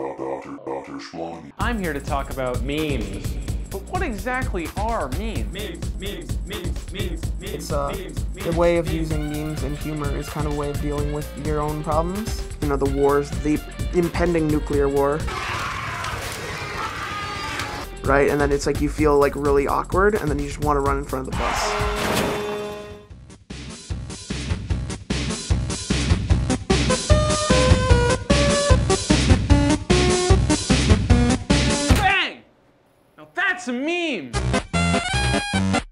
I'm here to talk about memes. But what exactly are memes? It's the way of using memes and humor is kind of a way of dealing with your own problems. You know, the wars, the impending nuclear war. Right? And then it's like you feel like really awkward and then you just want to run in front of the bus. Bang! Now that's a meme!